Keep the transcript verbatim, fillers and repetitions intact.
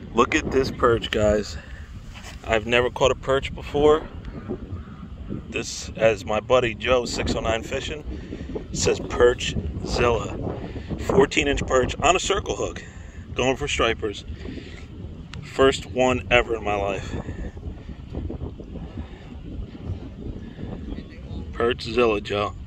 Look at this perch, guys. I've never caught a perch before. This, as my buddy Joe six oh nine Fishing says, Perch Zilla. fourteen inch perch on a circle hook, going for stripers. First one ever in my life. Perch Zilla, Joe.